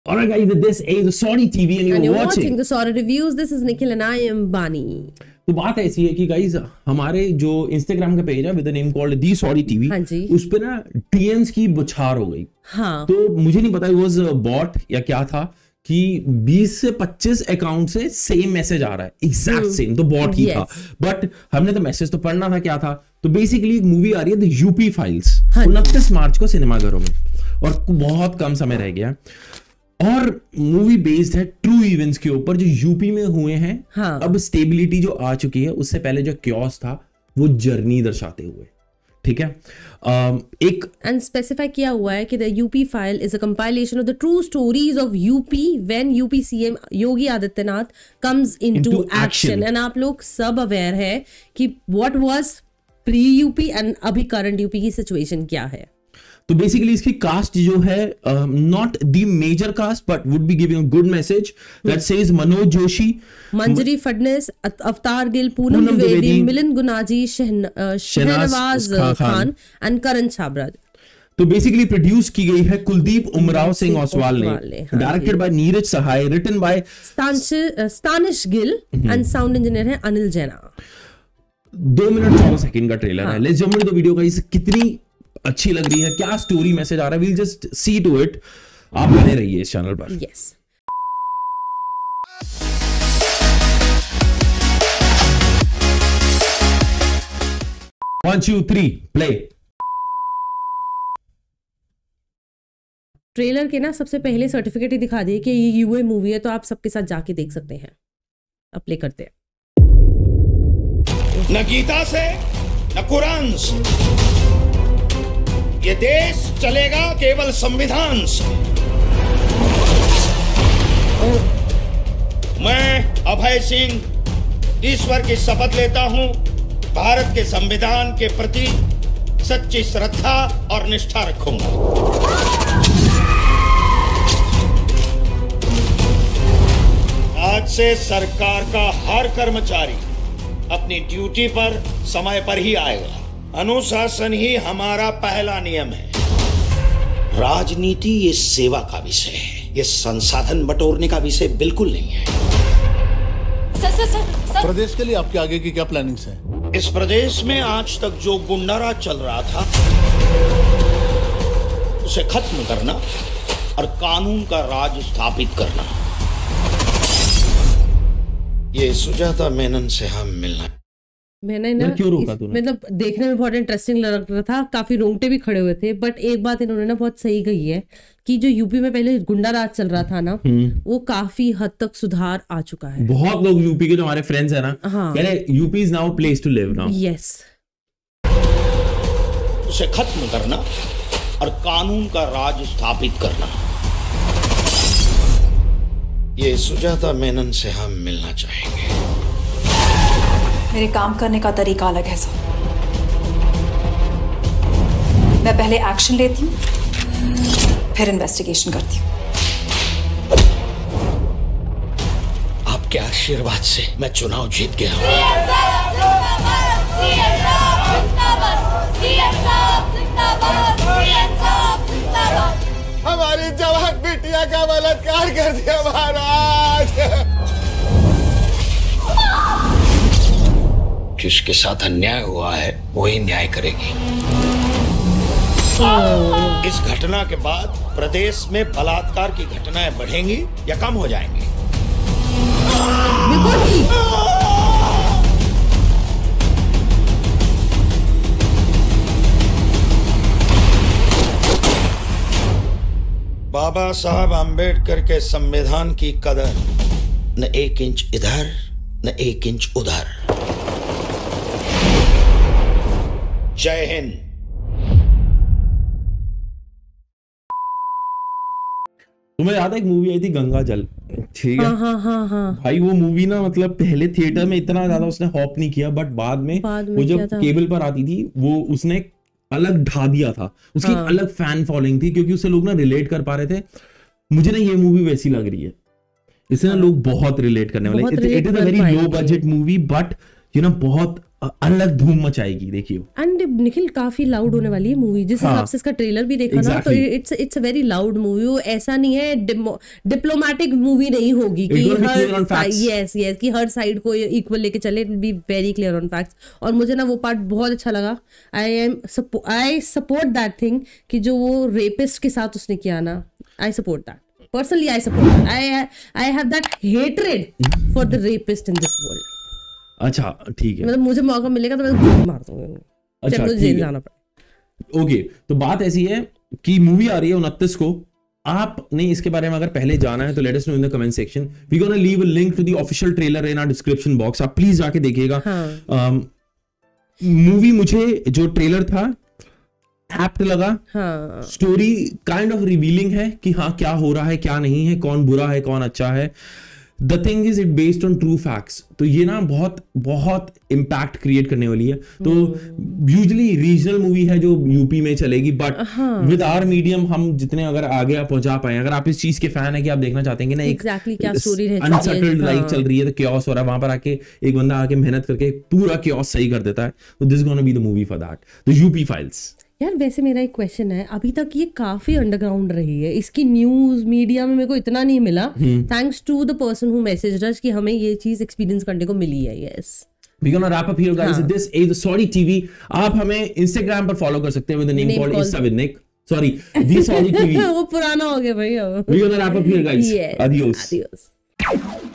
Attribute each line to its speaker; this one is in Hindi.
Speaker 1: Alright guys, this is the Saudi TV and you're watching
Speaker 2: the Saudi Reviews. This is Nikhil and I am Bani.
Speaker 1: तो बात ऐसी है कि गाइज हमारे जो इंस्टाग्राम का पेज है with the name called the sorry TV, उस पे ना डीएम्स की बुछार हो गई।
Speaker 2: हाँ।
Speaker 1: तो मुझे नहीं पता it was बॉट या क्या था कि 20 से 25 अकाउंट से सेम मैसेज आ रहा है, एग्जैक्ट सेम, तो बॉट ही था। बट हमने तो मैसेज तो पढ़ना था क्या था। तो बेसिकली एक मूवी आ रही है द यूपी फाइल्स, 29 मार्च को सिनेमाघरों में, और बहुत कम समय रह गया। और मूवी बेस्ड है ट्रू इवेंट्स के ऊपर जो यूपी में हुए हैं।
Speaker 2: हाँ।
Speaker 1: अब स्टेबिलिटी जो आ चुकी है, उससे पहले जो क्योस था वो जर्नी दर्शाते हुए, ठीक है। एक
Speaker 2: एंड स्पेसिफाई किया हुआ है कि the UP file is a compilation of the true stories of UP when UP CM Yogi Adityanath comes into action. And आप लोग सब अवेयर है कि what was pre UP and अभी करंट यूपी की सिचुएशन क्या है।
Speaker 1: तो बेसिकली इसकी कास्ट जो है not the major cast but would be giving a good message that says Manoj Joshi,
Speaker 2: Manjari Fadnis, Avtar Gill, Poonam Dwivedi, Milind Gunaji, Shahnawaz Khan and Karan Chhabra.
Speaker 1: तो बेसिकली प्रोड्यूस की गई है कुलदीप उमराव सिंह ओसवाल ने, directed by Neeraj Sahay, written by Stanish Gill and sound engineer है अनिल जैना। 2 मिनट 14 सेकंड का ट्रेलर है। Let's jump into the video guys. कितनी अच्छी लग रही है, क्या स्टोरी मैसेज आ रहा है, we'll just see to it. आप बने रहिए इस चैनल पर।
Speaker 2: यस।
Speaker 1: One, 2, 3 play.
Speaker 2: ट्रेलर के ना सबसे पहले सर्टिफिकेट ही दिखा दिए कि ये यूए मूवी है, तो आप सबके साथ जाके देख सकते हैं। अब प्ले करते हैं।
Speaker 3: न गीता से न कुरान से ये देश चलेगा केवल संविधान से। मैं अभय सिंह ईश्वर की शपथ लेता हूं भारत के संविधान के प्रति सच्ची श्रद्धा और निष्ठा रखूंगा। आज से सरकार का हर कर्मचारी अपनी ड्यूटी पर समय पर ही आएगा। अनुशासन ही हमारा पहला नियम है। राजनीति ये सेवा का विषय है, ये संसाधन बटोरने का विषय बिल्कुल नहीं है।
Speaker 4: सर। प्रदेश के लिए आपके आगे की क्या प्लानिंग्स हैं?
Speaker 3: इस प्रदेश में आज तक जो गुंडाराज चल रहा था उसे खत्म करना और कानून का राज स्थापित करना। ये सुजाता मेनन से हम मिलना।
Speaker 2: मैंने ना मतलब देखने में बहुत इंटरेस्टिंग लग रहा था, काफी रोंगटे भी खड़े हुए थे। बट एक बात इन्होंने ना बहुत सही कही है कि जो यूपी में पहले गुंडा राज चल रहा था ना, वो काफी हद तक सुधार आ चुका है।
Speaker 1: बहुत लोग यूपी के जो हमारे फ्रेंड्स हैं ना, कह रहे UP is now place to live now.
Speaker 2: Yes.
Speaker 3: उसे खत्म करना और कानून का राज स्थापित करना। ये सुजाता मेनन से हम मिलना चाहेंगे।
Speaker 5: मेरे काम करने का तरीका अलग है सर। मैं पहले एक्शन लेती हूँ, फिर इन्वेस्टिगेशन करती हूँ।
Speaker 3: आपके आशीर्वाद से मैं चुनाव जीत गया।
Speaker 6: हमारी जवान बिटिया का बलात्कार कर दिया महाराज।
Speaker 3: जिसके साथ अन्याय हुआ है वही न्याय करेगी। इस घटना के बाद प्रदेश में बलात्कार की घटनाएं बढ़ेंगी या कम हो जाएंगी? बाबा साहब आम्बेडकर के संविधान की कदर न 1 इंच इधर न 1 इंच उधर। जय हिंद।
Speaker 1: तुम्हें याद है एक मूवी आई थी गंगा जल, ठीक है।
Speaker 2: हाँ।
Speaker 1: भाई वो मूवी ना मतलब पहले थिएटर में इतना ज्यादा उसने हॉप नहीं किया, बट बाद में वो जब केबल पर आती थी वो उसने अलग ढा दिया था। उसकी अलग फैन फॉलोइंग थी क्योंकि उससे लोग ना रिलेट कर पा रहे थे। मुझे ना ये मूवी वैसी लग रही है, इससे ना लोग बहुत रिलेट करने वाले। It is a very low budget movie but you know बहुत अलग धूम मचाएगी, देखिए।
Speaker 2: एंड निखिल काफी लाउड होने वाली है मूवी, जिस हिसाब से इसका ट्रेलर भी देखा ना, तो it's a very loud movie. वो ऐसा नहीं है, डिप्लोमेटिक मूवी नहीं होगी कि कि हर साइड को इक्वल लेके चले, it will be very clear on facts. और मुझे ना वो पार्ट बहुत अच्छा लगा। आई सपोर्ट दैट थिंग कि जो वो रेपिस्ट के साथ उसने किया ना, I support that personally. I support that. I have that hatred for the rapist in this world.
Speaker 1: अच्छा ठीक है,
Speaker 2: मतलब मुझे मौका मिलेगा तो मैं गोली मार दूंगा।
Speaker 1: अच्छा
Speaker 2: मुझे जेल जाना पड़े।
Speaker 1: ओके, तो बात ऐसी है कि मूवी आ रही है 29 को। आपने इसके बारे में अगर पहले जाना है तो let us know in the comment section. We gonna leave a link to the official trailer in our description box, आप प्लीज जाके देखिएगा। मूवी मुझे जो ट्रेलर था एप्ट लगा। स्टोरी काइंड ऑफ रिवीलिंग है कि हाँ क्या हो रहा है क्या नहीं है, कौन बुरा है कौन अच्छा है। The thing is it based on true facts, तो ये ना बहुत बहुत इम्पैक्ट क्रिएट करने वाली है। तो यूजुअली रीजनल मूवी है जो यूपी में चलेगी, बट विद आवर मीडियम हम जितने अगर आगे आप पहुंचा पाए, अगर आप इस चीज के फैन है कि आप देखना चाहते हैं कि ना एक
Speaker 2: क्या स्टोरी है,
Speaker 1: अनसेटल्ड लाइफ चल रही है, तो क्योस हो रहा है, वहां पर आके एक बंदा आके मेहनत करके पूरा क्योस सही कर देता है, तो this is gonna be the movie for that, the UP files.
Speaker 2: यार वैसे मेरा एक क्वेश्चन है, अभी तक ये काफी अंडरग्राउंड रही है, इसकी न्यूज मीडिया में मेरे को इतना नहीं मिला, thanks to the person who messaged us कि हमें ये चीज एक्सपीरियंस करने को मिली है। Yes,
Speaker 1: we're gonna wrap up here guys. This is the Saudi TV. आप हमें Instagram पर फॉलो कर सकते हैं with the name called Insta with Nick. Sorry, the Saudi TV.
Speaker 2: वो पुराना हो गया भाई अब।
Speaker 1: We're gonna wrap up here guys.
Speaker 2: Yes.
Speaker 1: Adios.